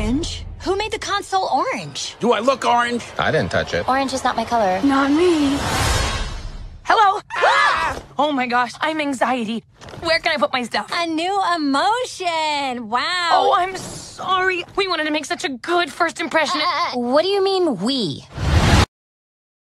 orange. Who made the console orange? Do I look orange? I didn't touch it. Orange is not my color. Not me. Hello? Ah! Oh my gosh, I'm anxiety. Where can I put my stuff? A new emotion. Wow. Oh, I'm sorry. We wanted to make such a good first impression. What do you mean, we?